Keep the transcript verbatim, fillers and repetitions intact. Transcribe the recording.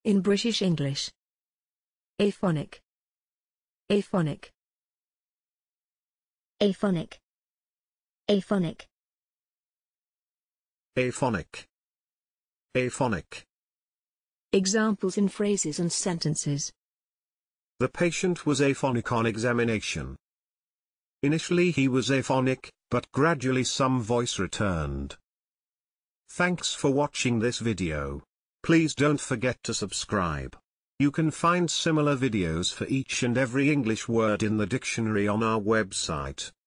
In British English. Aphonic. Aphonic. Aphonic. Aphonic. Aphonic. Aphonic. Examples in phrases and sentences. The patient was aphonic on examination. Initially he was aphonic, but gradually some voice returned. Thanks for watching this video. Please don't forget to subscribe. You can find similar videos for each and every English word in the dictionary on our website.